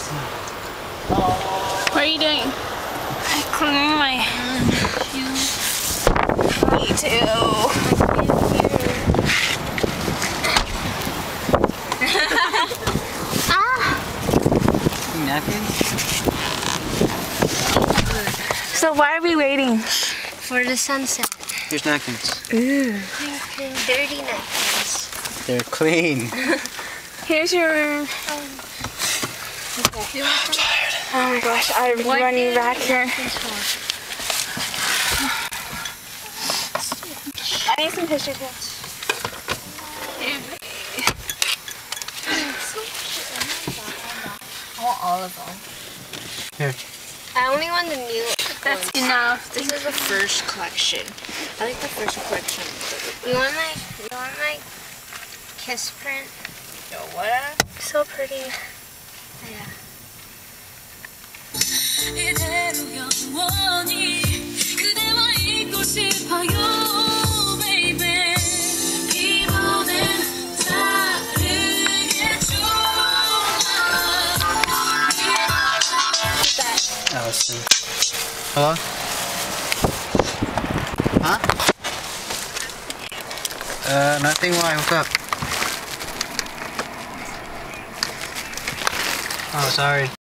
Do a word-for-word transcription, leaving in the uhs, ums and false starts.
What are you doing? I'm cleaning my shoes. Me too. Ah! Napkins? So why are we waiting? For the sunset. Here's napkins. Ooh. Dirty napkins. They're clean. Here's your... Um, okay. I'm tired. Oh my gosh, I'm What running did back here. I need some tissue tips. I want all of them. Here. I only want the new That's ones. enough. This is the first collection. I like the first collection. You want my, you want my kiss print? Yo, what? So pretty. Yeah. Allison. Hello? Huh? Uh, nothing. Why? Woke up. Oh, sorry.